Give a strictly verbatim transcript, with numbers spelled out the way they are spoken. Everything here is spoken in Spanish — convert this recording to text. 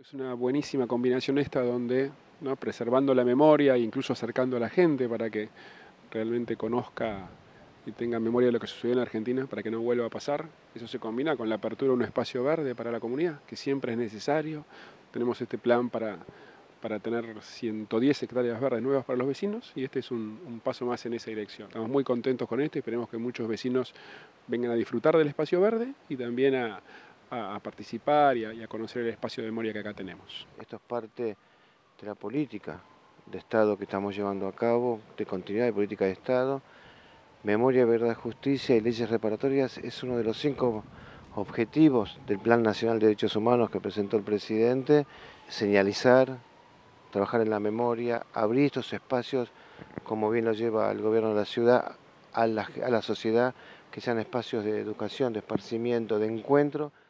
Es una buenísima combinación esta donde, ¿no?, preservando la memoria e incluso acercando a la gente para que realmente conozca y tenga memoria de lo que sucedió en Argentina para que no vuelva a pasar. Eso se combina con la apertura de un espacio verde para la comunidad, que siempre es necesario. Tenemos este plan para, para tener ciento diez hectáreas verdes nuevas para los vecinos y este es un, un paso más en esa dirección. Estamos muy contentos con esto y esperemos que muchos vecinos vengan a disfrutar del espacio verde y también a, a, a participar y a, y a conocer el espacio de memoria que acá tenemos. Esto es parte de la política de Estado que estamos llevando a cabo, de continuidad de política de Estado. Memoria, verdad, justicia y leyes reparatorias es uno de los cinco objetivos del Plan Nacional de Derechos Humanos que presentó el presidente. Señalizar, trabajar en la memoria, abrir estos espacios, como bien lo lleva el gobierno de la ciudad, a la, a la sociedad, que sean espacios de educación, de esparcimiento, de encuentro.